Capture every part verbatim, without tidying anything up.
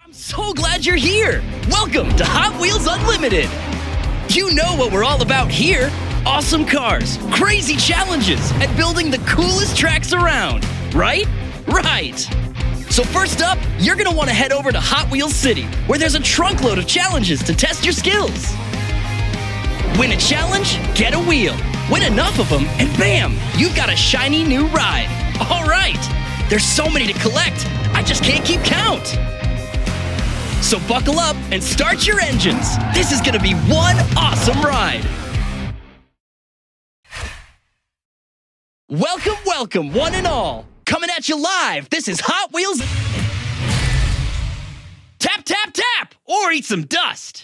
I'm so glad you're here! Welcome to Hot Wheels Unlimited! You know what we're all about here. Awesome cars, crazy challenges, and building the coolest tracks around. Right? Right! So first up, you're gonna want to head over to Hot Wheels City, where there's a trunkload of challenges to test your skills. Win a challenge, get a wheel. Win enough of them, and bam! You've got a shiny new ride. All right! There's so many to collect, I just can't keep count. So buckle up and start your engines. This is gonna be one awesome ride. Welcome, welcome, one and all. Coming at you live, this is Hot Wheels. Tap, tap, tap, or eat some dust.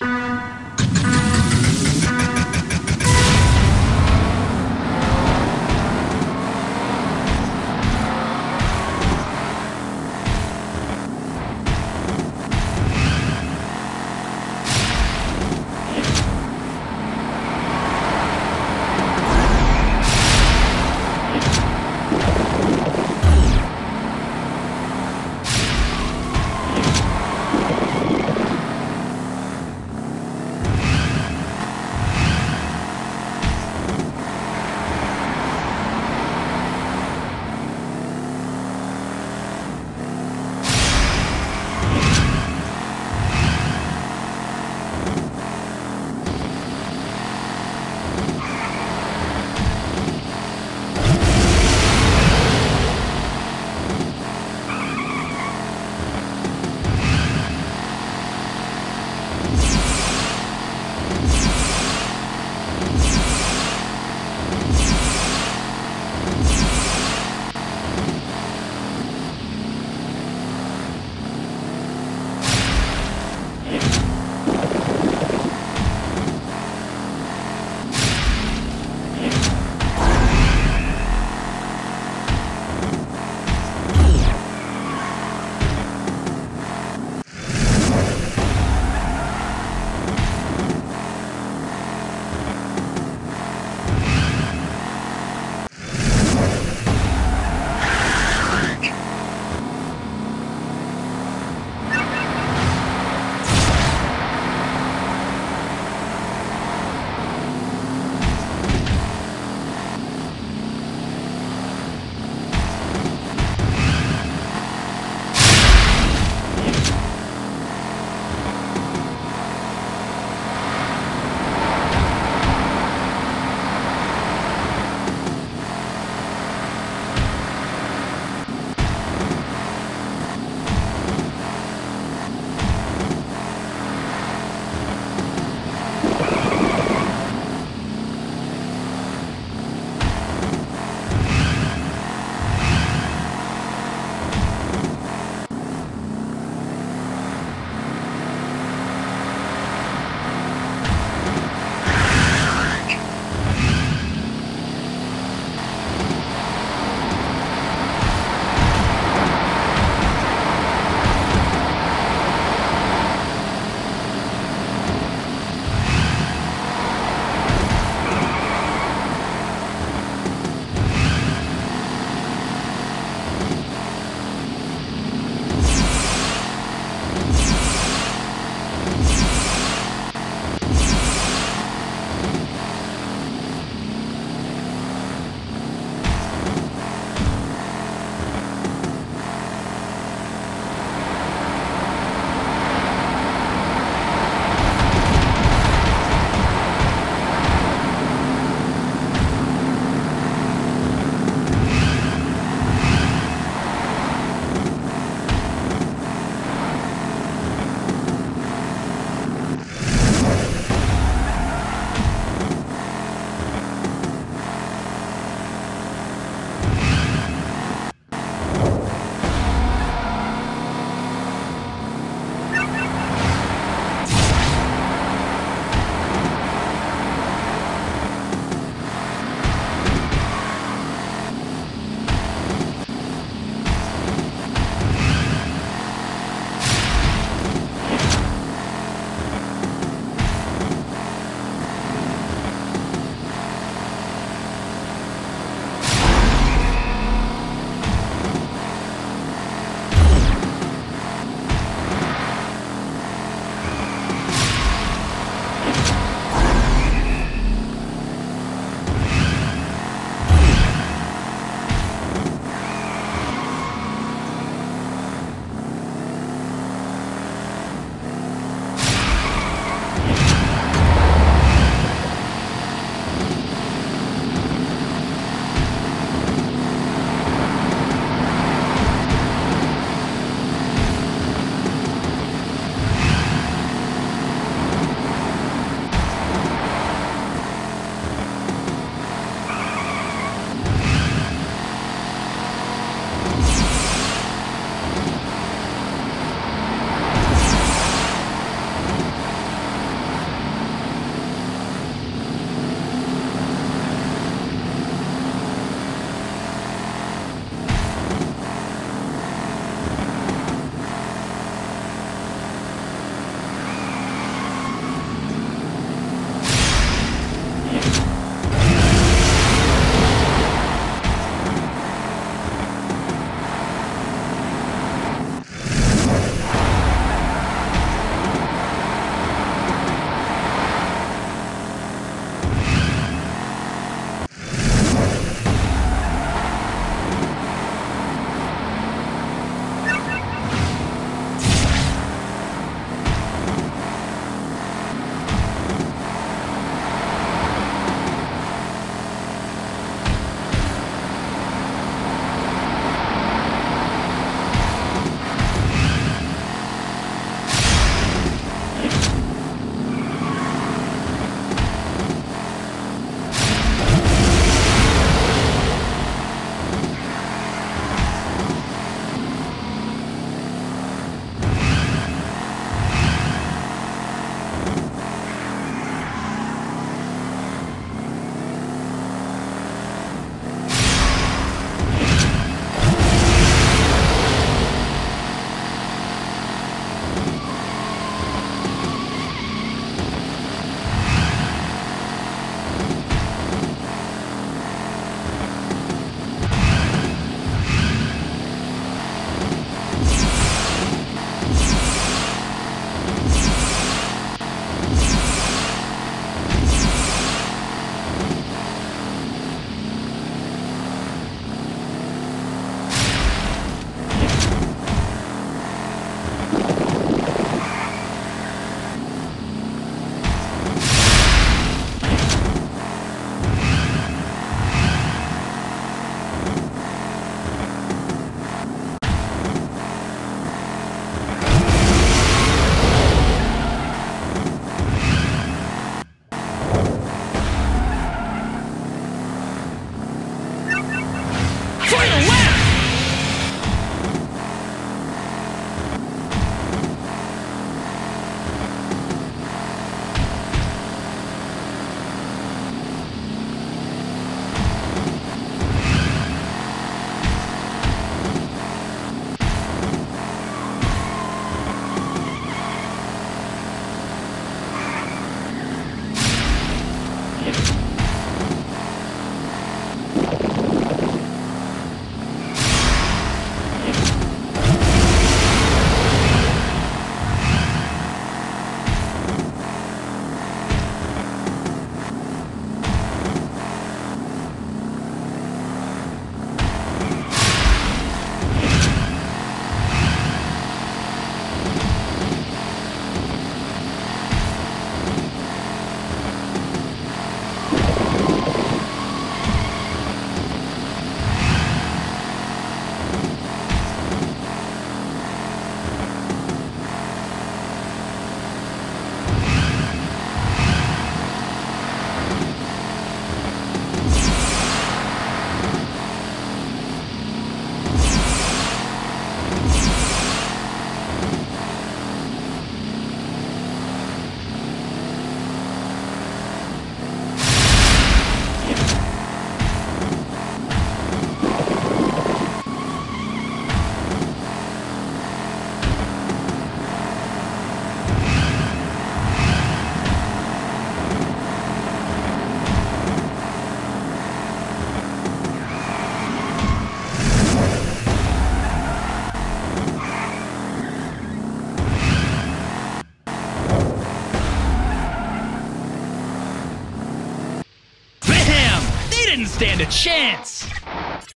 didn't stand a chance.